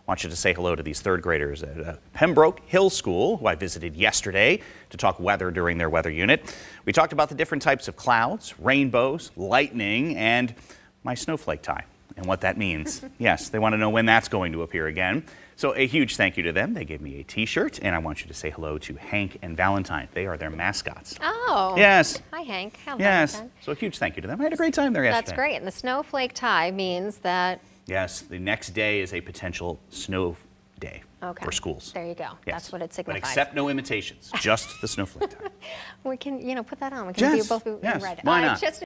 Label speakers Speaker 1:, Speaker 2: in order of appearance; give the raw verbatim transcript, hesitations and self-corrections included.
Speaker 1: want you to say hello to these third graders at uh, Pembroke Hill School, who I visited yesterday to talk weather during their weather unit. We talked about the different types of clouds, rainbows, lightning, and my snowflake tie and what that means. Yes, they want to know when that's going to appear again. So a huge thank you to them. They gave me a t-shirt, and I want you to say hello to Hank and Valentine. They are their mascots.
Speaker 2: Oh.
Speaker 1: Yes.
Speaker 2: Hi, Hank. Hello,
Speaker 1: yes.
Speaker 2: Valentine.
Speaker 1: So a huge thank you to them. I had a great time there yesterday.
Speaker 2: That's great. And the snowflake tie means that...
Speaker 1: Yes, the next day is a potential snow day
Speaker 2: okay.
Speaker 1: for schools.
Speaker 2: There you go.
Speaker 1: Yes.
Speaker 2: That's what it signifies.
Speaker 1: But accept no imitations, just the snowflake tie.
Speaker 2: We can, you know, put that on. We can
Speaker 1: yes.
Speaker 2: do both.
Speaker 1: Yes.
Speaker 2: Right.
Speaker 1: Why
Speaker 2: uh,
Speaker 1: not?
Speaker 2: Just